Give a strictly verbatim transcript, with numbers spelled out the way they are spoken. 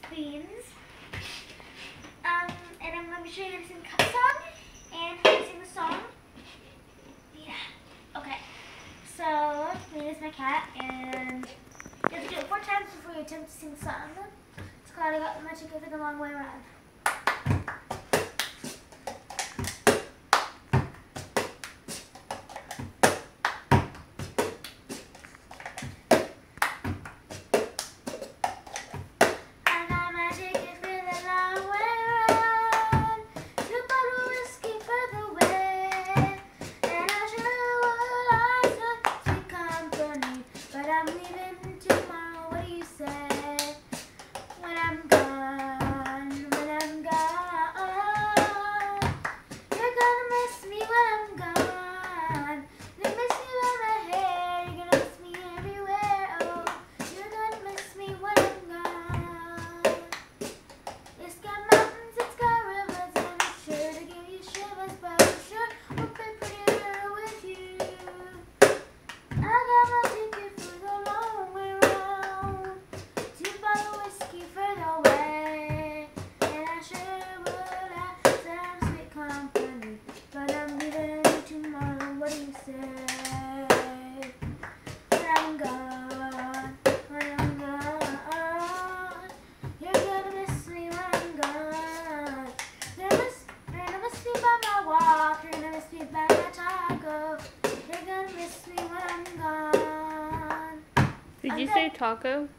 beans. Um, and I'm going to be showing you how to sing the cup song and how to sing the song. Yeah. Okay. So, me is my cat, and you have to do it four times before you attempt to sing the song. It's called I Got the Magic of it the Long Way Around. I'm leaving tomorrow, what do you say? When I'm gone, when I'm gone, you're gonna miss me when I'm gone. You're gonna miss me by my hair, you're gonna miss me everywhere. Oh, you're gonna miss me when I'm gone. It's got mountains, it's got rivers, and it's sure to give you shivers, but I'm sure we'll be prettier with you. I got my ticket for the long way round, two bottle whiskey further away, and I sure would have some sweet company, but I'm leaving tomorrow, what do you say? When I'm gone, when I'm gone, you're gonna miss me when I'm gone. You're gonna miss, you're gonna miss me by my walk, you're gonna miss me by my taco. You're gonna miss me when I'm gone. Did I'm you good. say taco?